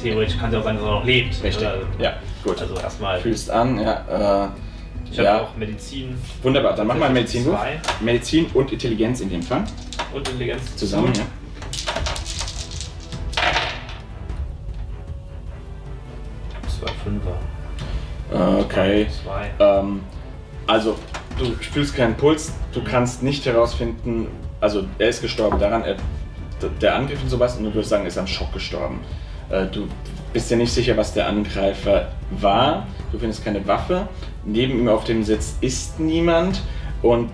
theoretisch kann es ja auch sein, dass er noch lebt. Richtig, Oder? ja, gut. Also erstmal. Fühlst an, ja. Ich habe auch Medizin. Wunderbar, dann mach mal Medizin. 2. Medizin und Intelligenz in dem Fall. Und Intelligenz Zusammen, ja. Okay. 2. Also, du fühlst keinen Puls, du kannst nicht herausfinden, also er ist gestorben daran, der Angriff und sowas, und du würdest sagen, er ist am Schock gestorben. Du bist dir nicht sicher, was der Angreifer war, du findest keine Waffe, neben ihm auf dem Sitz ist niemand und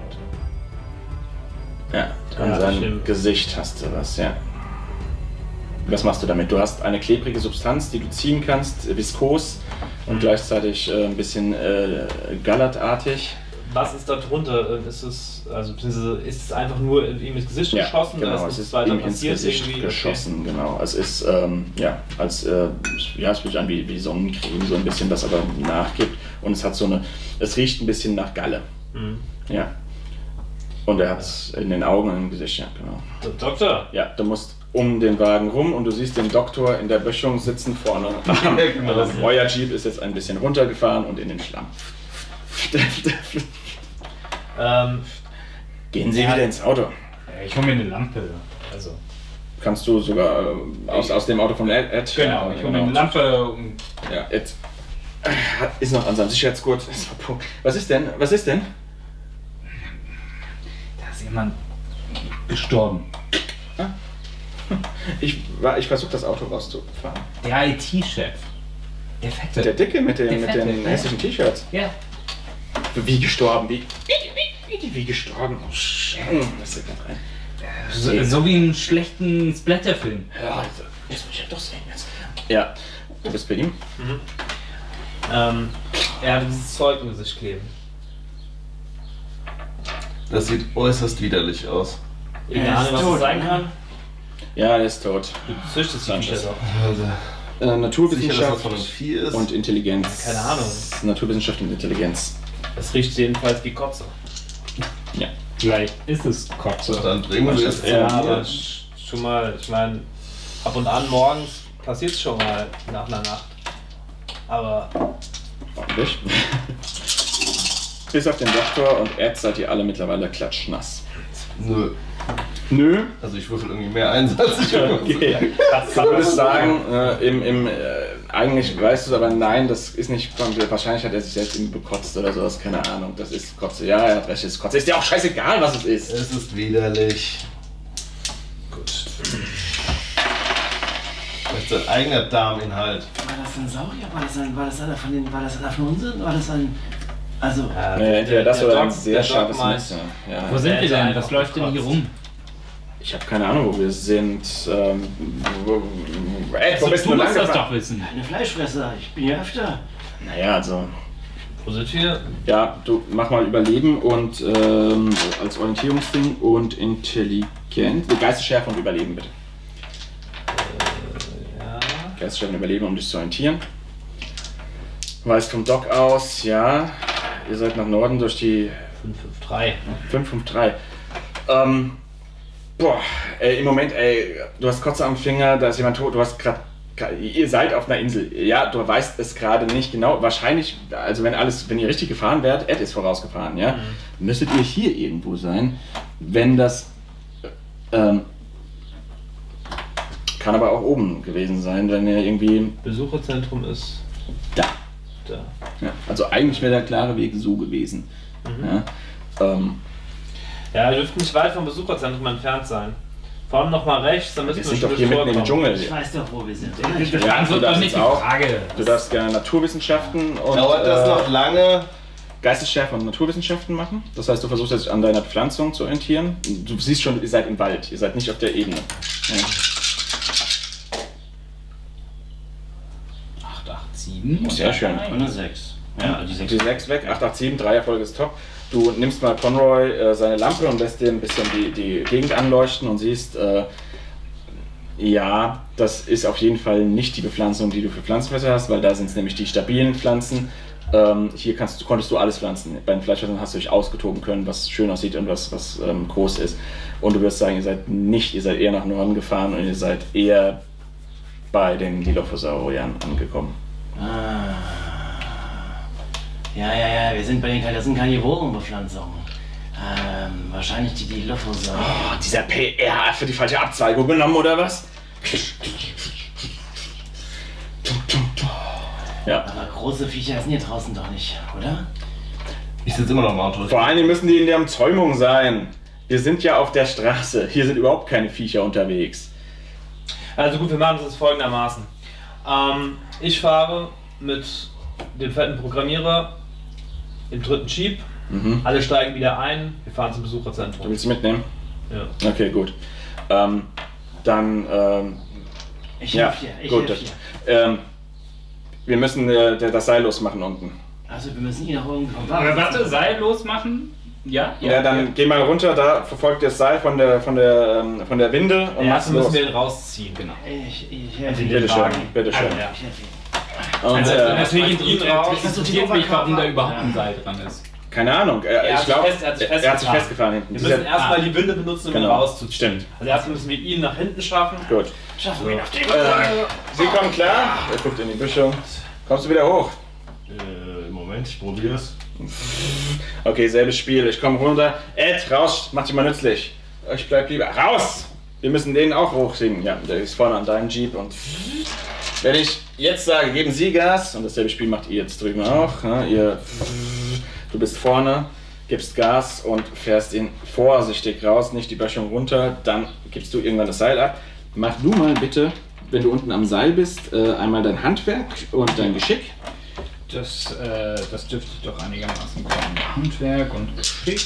ja, an seinem Gesicht hast du was, ja. Was machst du damit? Du hast eine klebrige Substanz, die du ziehen kannst, viskos und gleichzeitig ein bisschen gallertartig. Was ist da drunter? Ist es einfach nur ihm ins Gesicht geschossen? Genau, oder es ist weiter ihm ins Gesicht irgendwie? geschossen, genau. Es ist, es fühlt sich an wie Sonnencreme, so ein bisschen, das aber nachgibt. Und es hat es riecht ein bisschen nach Galle. Ja. Und er hat es in den Augen und im Gesicht, ja, genau. Der Doktor? Ja, du musst um den Wagen rum und du siehst den Doktor in der Böschung sitzen vorne. Also euer Jeep ist jetzt ein bisschen runtergefahren und in den Schlamm. Gehen Sie wieder ins Auto. Ich hole mir eine Lampe. Also. Kannst du sogar aus dem Auto von Ed? Genau, ich hole mir eine Lampe und. Ja, Ed ist noch an seinem Sicherheitsgurt. Was ist denn? Was ist denn? Da ist jemand gestorben. Ich versuche das Auto rauszufahren. Der IT-Chef. Der Fette. Der Dicke mit den hässlichen T-Shirts. Ja. Wie gestorben? Wie gestorben? Oh, das ist rein. So wie einen schlechten Splatterfilm. Ja, also, das muss ich ja doch sehen jetzt. Ja, du bist bei ihm? Er hat dieses Zeug im Gesicht kleben. Das sieht äußerst widerlich aus. Irgendeine Ahnung, was das sein kann? Ja, er ist tot. Du züchtest die Viecher doch. Naturwissenschaft Sicher, dass das von einem Vieh ist? und Intelligenz. Keine Ahnung. Naturwissenschaft und Intelligenz. Es riecht jedenfalls wie Kotze. Ja. Vielleicht ist es Kotze. Dann bringen wir es Ja, aber schon mal, ich meine, ab und an morgens passiert es schon mal nach einer Nacht. Aber. Ordentlich. Bis auf den Doktor und Ed seid ihr alle mittlerweile klatschnass. Nö. Also ich würfel irgendwie mehr Einsatz. Okay. Ich würde sagen, eigentlich weißt du es, aber nein, das ist nicht von dir. Wahrscheinlich hat er sich selbst irgendwie bekotzt oder sowas, keine Ahnung. Das ist Kotze. Ja, er hat recht, es ist Kotze. Ist dir auch scheißegal, was es ist. Es ist widerlich. gut. Das ist sein eigener Darminhalt. War das ein Saurier? War das einer von uns? War das ein... Also... Entweder das oder ein sehr scharfes Messer. Ja. Wo sind wir denn? Was läuft denn hier rum? Ich habe keine Ahnung, wo wir sind. Wo bist du? Du musst das doch wissen. Eine Fleischfresser, ich bin hier öfter. Naja, also... Wo sind wir? Ja, du mach mal Überleben und als Orientierungsding und Intelligenz. Geistesschärfe und Überleben, bitte. Ja. Geistesschärfe und Überleben, um dich zu orientieren. Weißt vom Dock aus, ja. Ihr seid nach Norden durch die 553. 553. Im Moment, du hast Kotze am Finger, da ist jemand tot, du hast gerade. Ihr seid auf einer Insel. Ja, du weißt es gerade nicht genau. Wahrscheinlich, also wenn ihr richtig gefahren wärt, Ed ist vorausgefahren, ja, müsstet ihr hier irgendwo sein. Wenn das kann aber auch oben gewesen sein, wenn ihr irgendwie. Besucherzentrum ist da. Da. Ja, also eigentlich wäre der klare Weg so gewesen. Ja, wir dürften nicht weit vom Besucherzentrum entfernt sein. Vorne nochmal rechts, dann müssen wir sind doch hier mitten im Dschungel. Ich weiß doch, wo wir sind. Ja, du darfst nicht jetzt auch. Du darfst gerne Naturwissenschaften und Dauert das noch lange? Geistesschärfe und Naturwissenschaften machen. Das heißt, du versuchst jetzt an deiner Pflanzung zu orientieren. Du siehst schon, ihr seid im Wald, ihr seid nicht auf der Ebene. Ja. 887. Sehr schön. Und eine 6. Ja, die 6. Die 6 weg, 887, 3 Erfolge ist top. Du nimmst mal Conroy seine Lampe und lässt dir ein bisschen die Gegend anleuchten und siehst, ja, das ist auf jeden Fall nicht die Bepflanzung, die du für Pflanzenfresser hast, weil da sind es nämlich die stabilen Pflanzen. Hier konntest du alles pflanzen. Bei den Fleischfressern hast du dich ausgetoben können, was schön aussieht und was groß ist. Und du wirst sagen, ihr seid eher nach Norden gefahren und ihr seid eher bei den Dilophosauriern angekommen. Ja, wir sind bei den das sind Karnivorenbepflanzungen. Wahrscheinlich die Dilophosaurier. Oh, dieser PR hat für die falsche Abzweigung genommen, oder was? Ja. Aber große Viecher sind hier draußen doch nicht, oder? Ich sitze immer noch im Auto. Vor allem müssen die in der Umzäumung sein. Wir sind ja auf der Straße. Hier sind überhaupt keine Viecher unterwegs. Also gut, wir machen es folgendermaßen. Ich fahre mit dem fetten Programmierer im 3. Jeep. Alle steigen wieder ein. Wir fahren zum Du Besucherzentrum. willst sie mitnehmen? Ja. Okay, gut. Dann, Ich ja, helfe dir, gut. Wir müssen das Seil losmachen unten. Also wir müssen ihn auch irgendwie vom Aber warte, Seil losmachen? Ja? Ja, dann geh mal runter, da verfolgt das Seil von der Winde und Erst mach's müssen los. wir ihn rausziehen. Genau. Ich helfe ihm. Bitte schön, bitte schön. Ja. Ich helfe ihm. Und, Also natürlich ihn raus. interessiert mich, warum da überhaupt ein Seil dran ist. keine Ahnung, ich glaube, er hat sich festgefahren hinten. Wir müssen erstmal die Winde benutzen, um ihn Genau. rauszuziehen. Stimmt. Also erstmal müssen wir ihn nach hinten schaffen. Gut. Schaffen wir ihn auf die Sie kommen klar, er guckt in die Büsche. Kommst du wieder hoch? Moment, ich probiere es. Okay, selbes Spiel. Ich komme runter. Ed, raus, mach dich mal nützlich. Ich bleib lieber. Raus! Wir müssen den auch hochsingen. Ja, der ist vorne an deinem Jeep und. Wenn ich jetzt sage, geben Sie Gas, und dasselbe Spiel macht ihr jetzt drüben auch. Ne? Du bist vorne, gibst Gas und fährst ihn vorsichtig raus, nicht die Böschung runter. Dann gibst du irgendwann das Seil ab. Mach du mal bitte, wenn du unten am Seil bist, einmal dein Handwerk und dein Geschick. Das dürfte doch einigermaßen kommen. Handwerk und Geschick.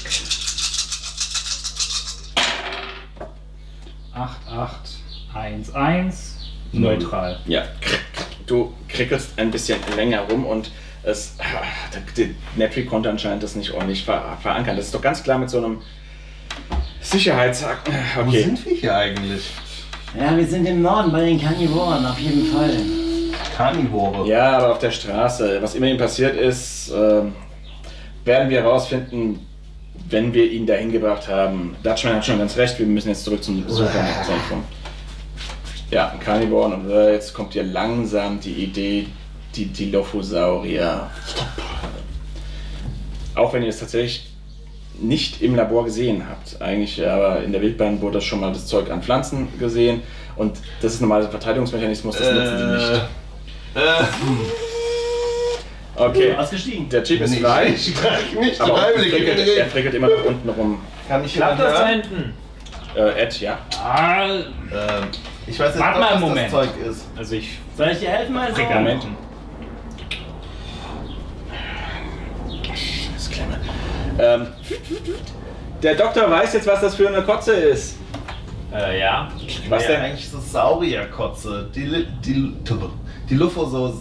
8811. Neutral. Ja, du krickelst ein bisschen länger rum und der Netflix konnte anscheinend das nicht ordentlich verankern. Das ist doch ganz klar mit so einem Sicherheitshaken. Wo Okay. sind wir hier eigentlich? Ja, wir sind im Norden bei den Karnivoren, auf jeden Fall. Karnivore. Ja, aber auf der Straße. Was immer ihm passiert ist, werden wir herausfinden, wenn wir ihn dahin gebracht haben. Dutchman hat schon ganz recht, wir müssen jetzt zurück zum Besucherzentrum. Ja, Karnivoren und jetzt kommt hier langsam die Idee, die Dilophosaurier. Auch wenn ihr es tatsächlich nicht im Labor gesehen habt, eigentlich, aber in der Wildbahn wurde das schon mal das Zeug an Pflanzen gesehen und das ist ein normaler Verteidigungsmechanismus, das nutzen die nicht. Okay, Ausgestiegen. der Jeep ist frei, Ich trage nicht aber freiwillig. er frickelt immer nach unten rum. Kann ich Klappt jemand das da hören? hinten? Ed, ja? Ich weiß jetzt Warte mal doch, einen was Moment. das Zeug ist. Also ich Soll ich dir helfen, mein Sohn? Moment. Das Klemme. Der Doktor weiß jetzt, was das für eine Kotze ist. Ja. Was Ja, denn? eigentlich ist das Saurierkotze. Dilophosaurus.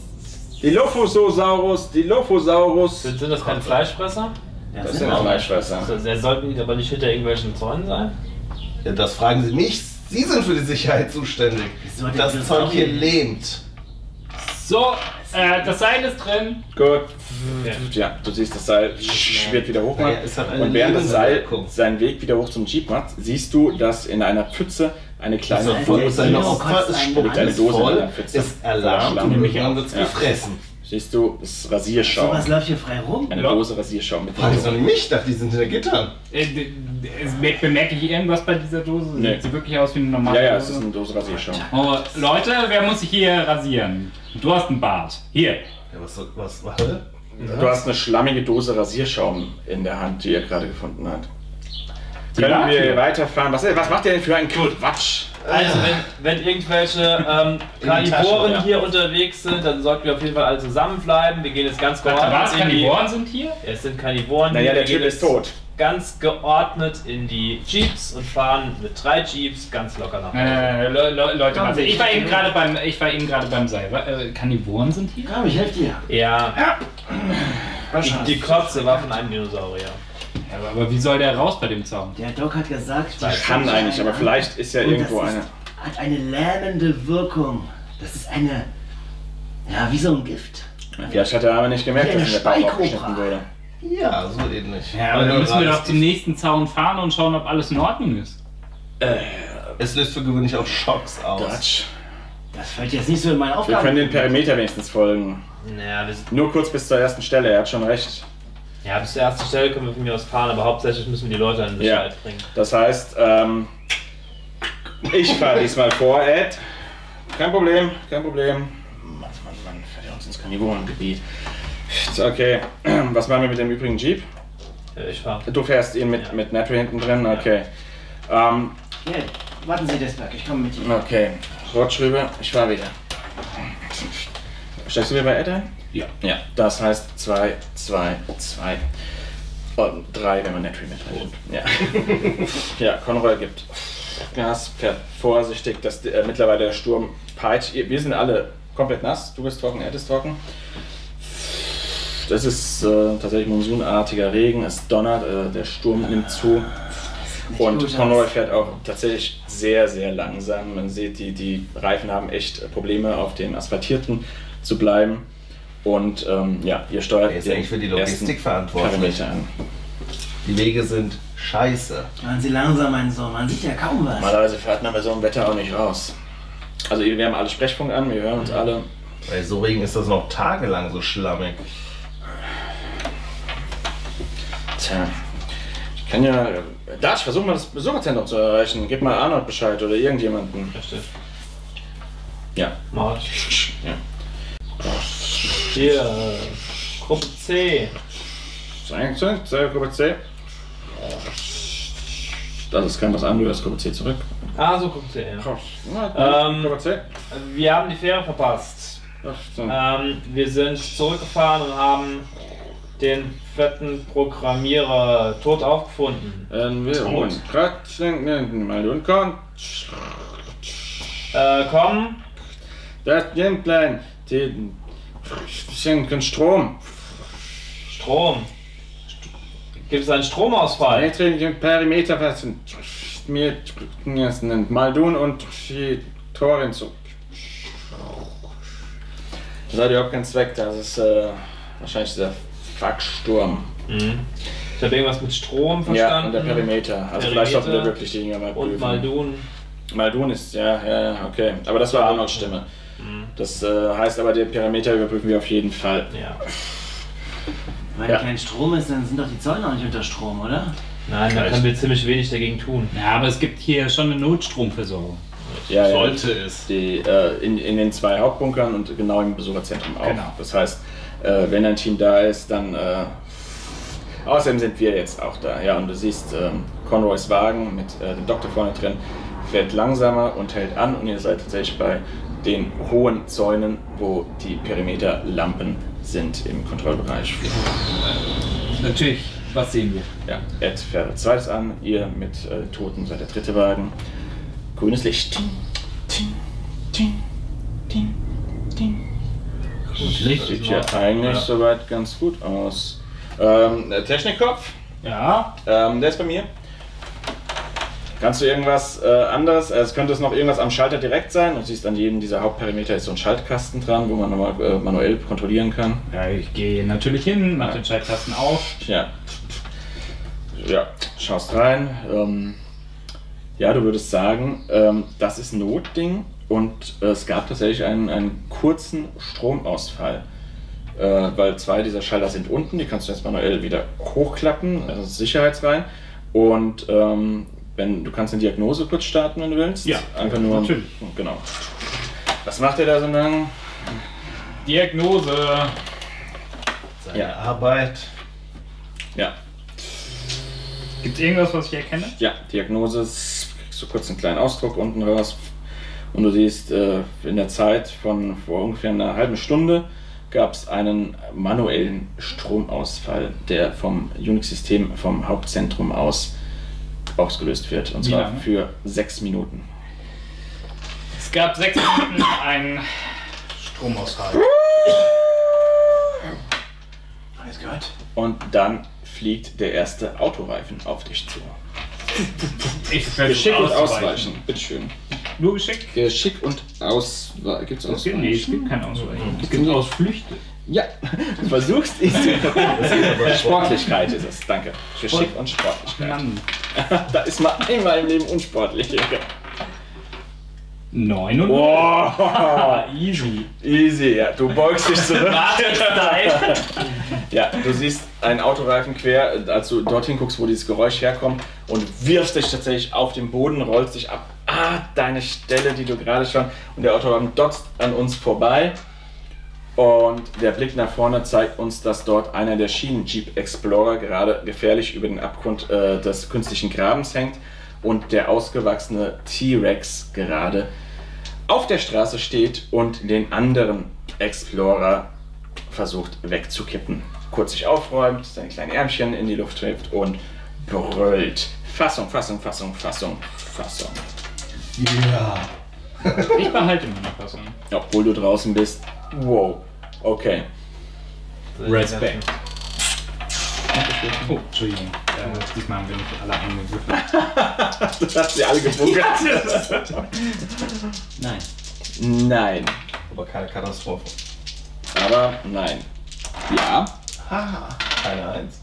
Dilophosaurus. Sind das keine Fleischfresser? Ja, Das sind sind wir. Fleischfresser. Also, sollten die aber nicht hinter irgendwelchen Zäunen sein? Ja, das fragen Sie mich. Sie sind für die Sicherheit zuständig. Wieso denn Das das Zeug hier Saurier? lähmt. so, das Seil ist drin. Gut. Okay. Ja, du siehst, das Seil schwirrt wieder hoch. Ja, es hat eine Und während das Seil Lebenswirkung. seinen Weg wieder hoch zum Jeep macht, siehst du, dass in einer Pfütze eine kleine So, voll ist eine Dino kotzt ist einen liegt eine Dose in voll, einer Pfütze. ist alarmt Voller und Schlamm. irgendwann wird es Ja. gefressen. Siehst du, das ist Rasierschaum. Sowas läuft hier frei rum. Eine Dose Rasierschaum mit Frag ich doch nicht mich, ich dachte, die sind hinter Gittern. Bemerke ich irgendwas bei dieser Dose? Nee. Sieht sie wirklich aus wie eine normale Ja, es ist Dose? eine Dose Rasierschaum. Oh, Leute, wer muss sich hier rasieren? Du hast einen Bart. Hier. Ja, was? Du hast eine schlammige Dose Rasierschaum in der Hand, die er gerade gefunden hat. Die Können lag wir hier. weiterfahren? Was macht ihr denn für einen Quatsch? Also wenn irgendwelche Karnivoren ja. hier unterwegs sind, dann sollten wir auf jeden Fall alle zusammenbleiben. Wir gehen jetzt ganz geordnet Was? in die... Karnivoren sind hier? Es sind Karnivoren. Naja, der Wir gehen Typ ist jetzt tot. Ganz geordnet in die Jeeps und fahren mit 3 Jeeps ganz locker nach Hause. Leute, warte, ich war eben gerade beim Seil. Karnivoren sind hier? Komm, ich helfe dir. Ja, Was die Kotze war von einem Dinosaurier. Ja, aber wie soll der raus bei dem Zaun? Der Doc hat gesagt, Kann eigentlich, aber vielleicht ist ja Und irgendwo das eine. hat eine lähmende Wirkung. Das ist eine, ja, wie so ein Gift. Vielleicht hat er aber nicht gemerkt, Wie eine dass in der Bauch Speikobra. abgeschnitten wurde. Ja, so ähnlich. Ja, aber dann müssen wir doch zum nächsten Zaun fahren und schauen, ob alles in Ordnung ist. Es löst für gewöhnlich auch Schocks aus. Dutch. Das fällt jetzt nicht so in meine Wir Aufgabe. können den Perimeter wenigstens folgen. Naja, Nur kurz bis zur ersten Stelle, er hat schon recht. ja, bis zur ersten Stelle können wir von mir aus fahren, aber hauptsächlich müssen wir die Leute in Sicherheit bringen. Das heißt, ich fahre diesmal vor, Ed. Kein Problem, kein Problem. Mann, fährt ja uns ins Karnivorengebiet. Okay, was machen wir mit dem übrigen Jeep? Ich fahre. Du fährst ihn mit Netry hinten drin, okay. Ja, warten Sie, Desberg, ich komme mit Ihnen. Okay, rutsch rüber, ich fahr wieder. Steigst du wieder bei Ed ein? Ja. Ja, das heißt 2, 2, 2 und 3, wenn man Netry mitrechnet. Ja. Ja, Conroy gibt Gas, fährt vorsichtig, dass mittlerweile der Sturm peitscht. Wir sind alle komplett nass, du bist trocken, Ed ist trocken. Das ist tatsächlich monsunartiger Regen, es donnert, der Sturm nimmt zu. Und Conroy fährt auch tatsächlich sehr, sehr langsam. Man sieht, die Reifen haben echt Probleme, auf den asphaltierten zu bleiben. Und ja, ihr steuert Er ist eigentlich für die Logistik verantwortlich. an. Die Wege sind scheiße. Machen Sie langsam, mein Sohn, man sieht ja kaum was. Normalerweise fährt man bei so einem Wetter auch nicht raus. Also wir haben alle Sprechfunk an, wir hören uns alle. Bei so Regen ist das noch tagelang so schlammig. Tja, ich kann ja... Dutch, versuch mal das Besucherzentrum zu erreichen. Gib mal Arnold Bescheid oder irgendjemanden. Richtig. Ja. Mach ich. Ja. Hier, Gruppe C. Gruppe C. Das ist kein was anderes, Gruppe C zurück. Ah, so Gruppe C, ja. Gruppe C. Wir haben die Fähre verpasst. Wir sind zurückgefahren und haben den fetten Programmierer tot aufgefunden. Wir holen mal und Komm. das Gameplay, die schenken Strom. Strom. Gibt es einen Stromausfall? Den Perimeter fassen. Mir Maldun und die Torin zu. Das hat überhaupt keinen Zweck, das ist wahrscheinlich dieser Fucksturm. Mhm. Ich habe irgendwas mit Strom verstanden. Ja, und der Perimeter. Also vielleicht sollten wir wirklich die Dinger mal prüfen. Und Maldun. Maldun ist, ja, okay. Aber das war Arnolds Stimme. Das heißt aber, den Perimeter überprüfen wir auf jeden Fall. Ja. Wenn Ja. kein Strom ist, dann sind doch die Zäune auch nicht unter Strom, oder? Nein, da können wir ziemlich wenig dagegen tun. Ja, aber es gibt hier schon eine Notstromversorgung. Ja, Sollte es. Die, in den 2 Hauptbunkern und genau im Besucherzentrum auch. Genau. Das heißt, wenn ein Team da ist, dann... außerdem sind wir jetzt auch da. Ja, und du siehst Conroys Wagen mit dem Doktor vorne drin, fährt langsamer und hält an. Und ihr seid tatsächlich bei den hohen Zäunen, wo die Perimeterlampen sind im Kontrollbereich. Natürlich, was sehen wir? Ja, Ed fährt als zweites an, ihr mit Toten seid der dritte Wagen. Grünes Licht. Ting, ting, ting, ting, ting. Licht Sieht ja eigentlich soweit ganz gut aus. Technikkopf, Ja. der ist bei mir. Kannst du irgendwas anderes? Es könnte es noch irgendwas am Schalter direkt sein. Du siehst, an jedem dieser Hauptperimeter ist so ein Schaltkasten dran, wo man nochmal manuell kontrollieren kann. Ja, ich gehe natürlich hin, mache den Schaltkasten auf. Ja. Ja, schaust rein. Ja, du würdest sagen, das ist ein Notding und es gab tatsächlich einen kurzen Stromausfall. Weil 2 dieser Schalter sind unten, die kannst du jetzt manuell wieder hochklappen, also sicherheitsrein. Und du kannst eine Diagnose kurz starten, wenn du willst. Ja, einfach nur. natürlich. Genau. Was macht ihr da so lang? Diagnose. Seine Arbeit. Ja. Gibt es irgendwas, was ich erkenne? Ja, Diagnose, kriegst du kurz einen kleinen Ausdruck unten raus. Und du siehst, in der Zeit von vor ungefähr einer halben Stunde gab es einen manuellen Stromausfall, der vom Unix-System vom Hauptzentrum aus ausgelöst wird. Und Wie zwar lange? für 6 Minuten. Es gab 6 Minuten einen Stromausfall. Alles gehört. Und dann fliegt der erste Autoreifen auf dich zu. Ich versuche Geschick und auszuweichen. Ausweichen, bitteschön. Nur Geschick? Geschick und Ausweichen. Gibt's Ausweichen? Nee, es gibt kein Ausweichen. Es gibt Ausflüchte. Ja, du versuchst es. Sportlichkeit ist es, danke. Geschick und Sportlichkeit. Mann. Da ist mal einmal im Leben unsportlich. 9 und Wow. Easy. Easy, ja. Du beugst dich zurück. Matrix-Style. Ja, du siehst einen Autoreifen quer, als du dorthin guckst, wo dieses Geräusch herkommt und wirfst dich tatsächlich auf den Boden, rollst dich ab. Deine Stelle, die du gerade schon... Und der Autoreifen dotzt an uns vorbei. Und der Blick nach vorne zeigt uns, dass dort einer der Schienen-Jeep Explorer gerade gefährlich über den Abgrund des künstlichen Grabens hängt und der ausgewachsene T-Rex gerade auf der Straße steht und den anderen Explorer versucht wegzukippen. Kurz sich aufräumt, seine kleinen Ärmchen in die Luft trifft und brüllt. Fassung, Fassung, Fassung, Fassung, Fassung. Ja. Ich behalte meine Fassung. Obwohl du draußen bist. Wow. Okay. Respekt. Oh, Entschuldigung. Diesmal haben wir nicht alle angegriffen. Du hast sie alle gebunkert. Nein. Nein. Aber keine Katastrophe. Aber nein. Ja. Haha. Keine Eins.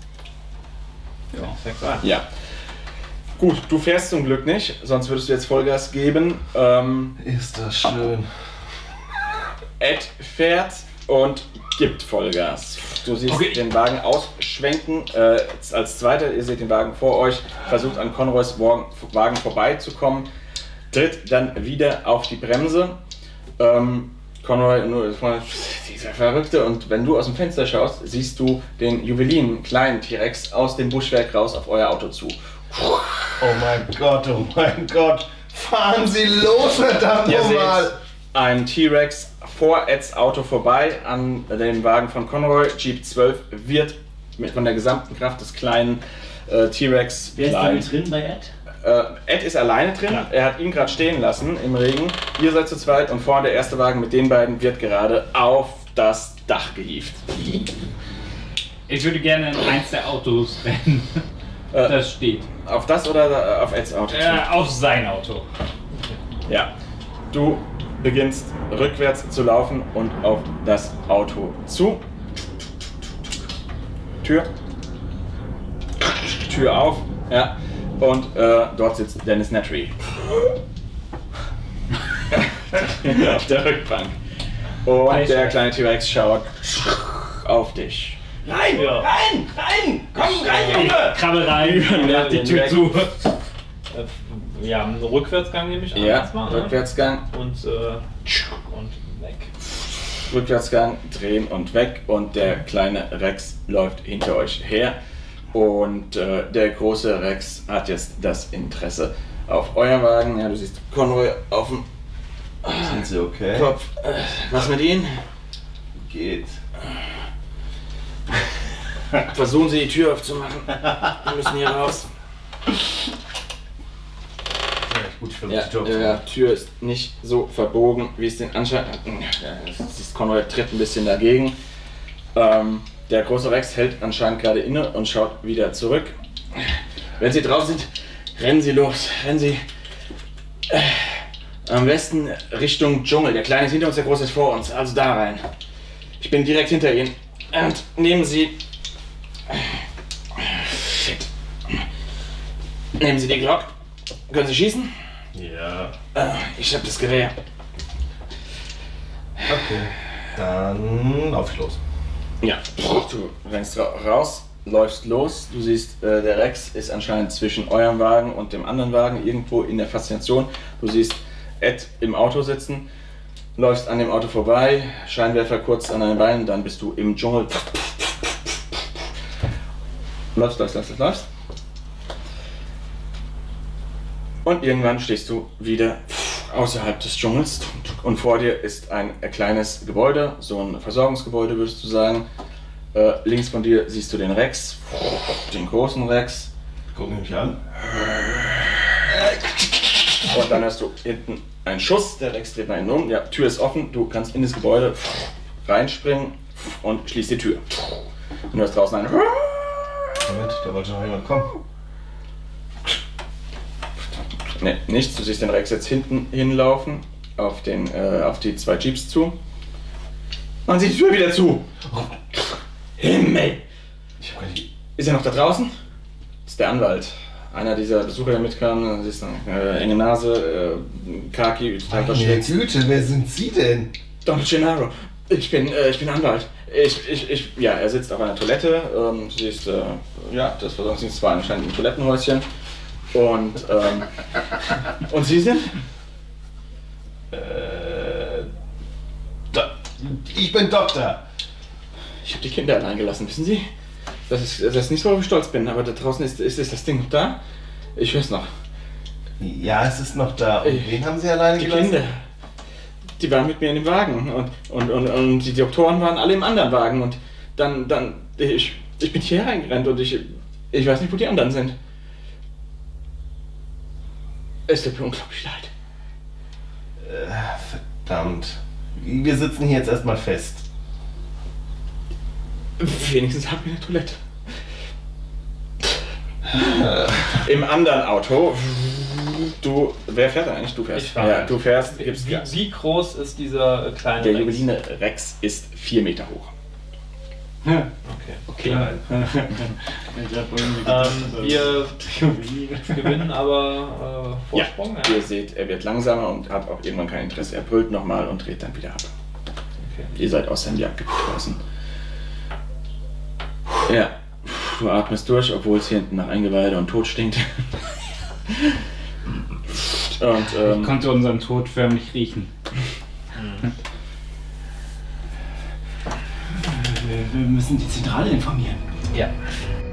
Ja. Ja. Gut, du fährst zum Glück nicht, sonst würdest du jetzt Vollgas geben. Ist das schön. Ed fährt und gibt Vollgas. Du siehst den Wagen ausschwenken. Als Zweiter, ihr seht den Wagen vor euch, versucht an Conroys Wagen vorbeizukommen, tritt dann wieder auf die Bremse. Conroy, dieser Verrückte, und wenn du aus dem Fenster schaust, siehst du den Juwelin, kleinen T-Rex, aus dem Buschwerk raus auf euer Auto zu. Oh mein Gott. Fahren Sie los, verdammt Ihr nochmal. seht ein T-Rex vor Eds Auto vorbei an dem Wagen von Conroy. Jeep 12 wird von der gesamten Kraft des kleinen T-Rex Wer ist da mit drin bei Ed? Ed ist alleine drin, er hat ihn gerade stehen lassen im Regen. Ihr seid zu zweit und vorne der erste Wagen mit den beiden wird gerade auf das Dach gehievt. Ich würde gerne in eins der Autos rennen. Das steht. Auf das oder auf Eds Auto? Auf sein Auto. Ja. Du beginnst rückwärts zu laufen und auf das Auto zu. Tür auf, ja. Und dort sitzt Dennis Nedry. Auf der Rückbank. Und der kleine T-Rex schaut auf dich. Rein! Ja. Rein! Komm rein, Junge! Krabbel rein, macht die Tür zu. Ja, einen Rückwärtsgang nehme ich an. Ja, erstmal, Rückwärtsgang, und weg. Rückwärtsgang, drehen und weg. Und der kleine Rex läuft hinter euch her. Und der große Rex hat jetzt das Interesse auf euer Wagen. Ja, du siehst Conroy auf dem Sind Sie okay? Kopf. Was mit Ihnen? Geht. Versuchen Sie die Tür aufzumachen. Wir müssen hier raus. Gut, ich Ja, die Tür ist nicht so verbogen, wie es den Anschein hat. Siehst, Conroy tritt ein bisschen dagegen. Der große Rex hält anscheinend gerade inne und schaut wieder zurück. Wenn Sie draußen sind, rennen Sie los. Rennen Sie am besten Richtung Dschungel. Der Kleine ist hinter uns, der Große ist vor uns. Also da rein. Ich bin direkt hinter Ihnen. Und nehmen Sie... Shit. Nehmen Sie die Glock. Können Sie schießen? Ja. Ich hab das Gewehr. Okay. Dann lauf ich los. Ja, du rennst raus, läufst los. Du siehst, der Rex ist anscheinend zwischen eurem Wagen und dem anderen Wagen irgendwo in der Faszination. Du siehst Ed im Auto sitzen, läufst an dem Auto vorbei, Scheinwerfer kurz an deinen Beinen, dann bist du im Dschungel. Läufst. Und irgendwann stehst du wieder außerhalb des Dschungels und vor dir ist ein kleines Gebäude, so ein Versorgungsgebäude würdest du sagen. Links von dir siehst du den Rex, den großen Rex. Guck mich an. Und dann hast du hinten einen Schuss, der Rex dreht nach hinten um. Ja, Tür ist offen, du kannst in das Gebäude reinspringen und schließt die Tür. Und du hast draußen einen... Moment, da wollte noch jemand kommen. Ne, nichts. Du siehst den Rex jetzt hinten hinlaufen auf die zwei Jeeps zu. Machen Sie die Tür wieder zu. Oh. Himmel! Ich hab gar nicht... Ist er noch da draußen? Das ist der Anwalt. einer dieser Besucher, der mitkam, siehst du, enge Nase, Khaki, total Meine verschwitzt. Güte, wer sind Sie denn? Don Gennaro, ich bin Anwalt. Ja, er sitzt auf einer Toilette, siehst, ja, das Versorgungsdienst war anscheinend ein Toilettenhäuschen. Und Sie sind? Ich bin Doktor. Ich habe die Kinder allein gelassen, wissen Sie? Das ist nicht so, worauf ich stolz bin, aber da draußen ist das Ding noch da. Ich höre es noch. Ja, es ist noch da. Und wen haben Sie alleine Die gelassen? Kinder. Die waren mit mir in dem Wagen und die Doktoren waren alle im anderen Wagen und dann ich bin hier reingerannt und ich weiß nicht, wo die anderen sind. Es tut mir unglaublich leid. Verdammt. Wir sitzen hier jetzt erstmal fest. Wenigstens haben wir eine Toilette. Im anderen Auto. Wer fährt denn eigentlich? Du fährst. Ich fahre. Ja, du fährst, gibst Gas. Wie groß ist dieser kleine Der Rex? Juweline Rex ist 4 Meter hoch. Okay. Wir gewinnen aber Vorsprung. Ja, ihr seht, er wird langsamer und hat auch irgendwann kein Interesse. Er brüllt nochmal und dreht dann wieder ab. Okay. Ihr seid aus seinem Jagdgebiet draußen. Ja, du atmest durch, obwohl es hier hinten nach Eingeweide und Tod stinkt. Und, Ich konnte unseren Tod förmlich riechen. Wir müssen die Zentrale informieren. Ja.